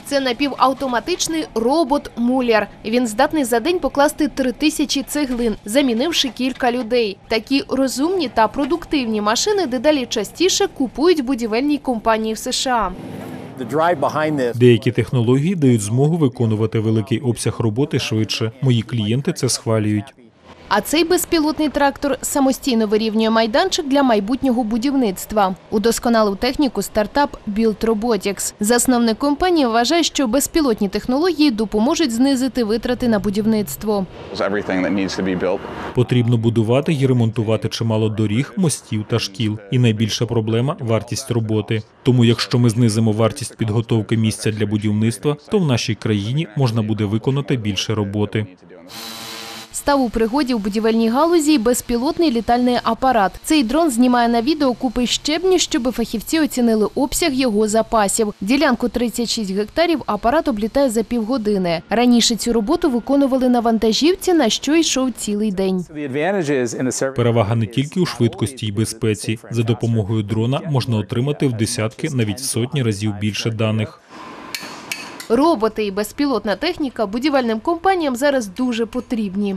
Це напівавтоматичний робот-муляр. Він здатний за день покласти 3000 цеглин, замінивши кілька людей. Такі розумні та продуктивні машини дедалі частіше купують будівельні компанії в США. Деякі технології дають змогу виконувати великий обсяг роботи швидше. Мої клієнти це схвалюють. А цей безпілотний трактор самостійно вирівнює майданчик для майбутнього будівництва. Удосконалив техніку стартап Build Robotics. Засновник компанії вважає, що безпілотні технології допоможуть знизити витрати на будівництво. Потрібно будувати і ремонтувати чимало доріг, мостів та шкіл. І найбільша проблема – вартість роботи. Тому якщо ми знизимо вартість підготовки місця для будівництва, то в нашій країні можна буде виконати більше роботи. Став у пригоді в будівельній галузі й безпілотний літальний апарат. Цей дрон знімає на відео купи щебню, щоб фахівці оцінили обсяг його запасів. Ділянку 36 гектарів апарат облітає за півгодини. Раніше цю роботу виконували на вантажівці, на що йшов цілий день. Перевага не тільки у швидкості й безпеці. За допомогою дрона можна отримати в десятки, навіть сотні разів більше даних. Роботи і безпілотна техніка будівельним компаніям зараз дуже потрібні.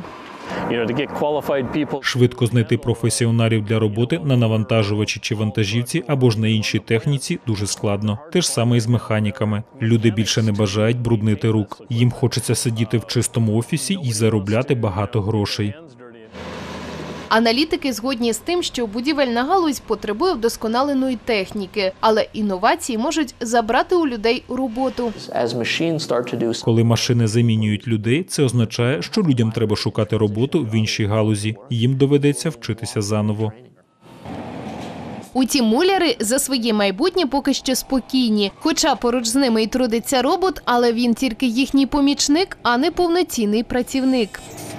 Швидко знайти професіоналів для роботи на навантажувачі чи вантажівці або ж на іншій техніці дуже складно. Те ж саме і з механіками. Люди більше не бажають бруднити рук. Їм хочеться сидіти в чистому офісі і заробляти багато грошей. Аналітики згодні з тим, що будівельна галузь потребує вдосконаленої техніки, але інновації можуть забрати у людей роботу. Коли машини замінюють людей, це означає, що людям треба шукати роботу в іншій галузі. Їм доведеться вчитися заново. Утім, муляри за своє майбутнє поки що спокійні. Хоча поруч з ними і трудиться робот, але він тільки їхній помічник, а не повноцінний працівник.